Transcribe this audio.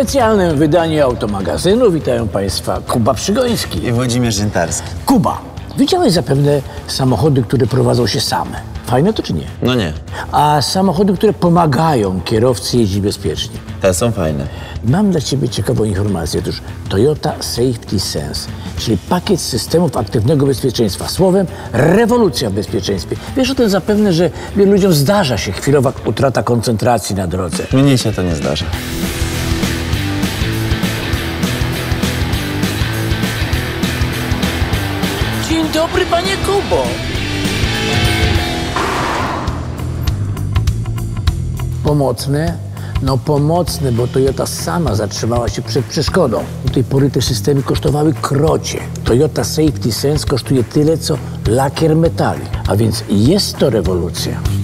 specjalnym wydaniu Automagazynu witają Państwa Kuba Przygoński i Włodzimierz Ziętarski. Kuba, widziałeś zapewne samochody, które prowadzą się same. Fajne to czy nie? No nie, A samochody, które pomagają kierowcy jeździć bezpiecznie. te są fajne. Mam dla Ciebie ciekawą informację. Otóż Toyota Safety Sense, czyli pakiet systemów aktywnego bezpieczeństwa. Słowem, rewolucja w bezpieczeństwie. Wiesz o tym zapewne, że wielu ludziom zdarza się chwilowa utrata koncentracji na drodze. Mnie się to nie zdarza. Dzień dobry, panie Kubo. Pomocne? No pomocne, bo Toyota sama zatrzymała się przed przeszkodą. Do tej pory te systemy kosztowały krocie. Toyota Safety Sense kosztuje tyle, co lakier metali. A więc jest to rewolucja.